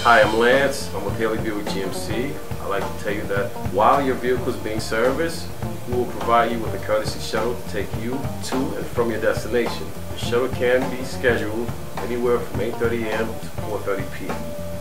Hi, I'm Lance. I'm with Buick GMC. I'd like to tell you that while your vehicle is being serviced, we will provide you with a courtesy shuttle to take you to and from your destination. The shuttle can be scheduled anywhere from 8:30 a.m. to 4:30 p.m.